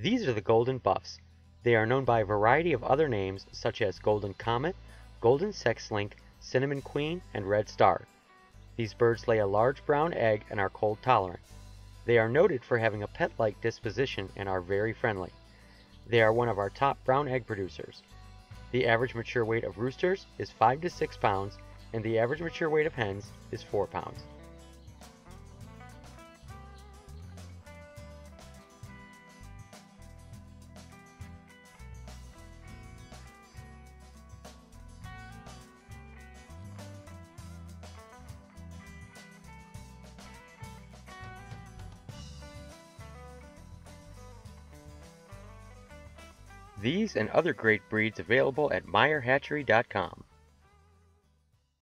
These are the golden buffs. They are known by a variety of other names such as golden comet, golden sex-link, cinnamon queen, and red star. These birds lay a large brown egg and are cold tolerant. They are noted for having a pet-like disposition and are very friendly. They are one of our top brown egg producers. The average mature weight of roosters is 5 to 6 pounds, and the average mature weight of hens is 4 pounds. These and other great breeds available at MeyerHatchery.com.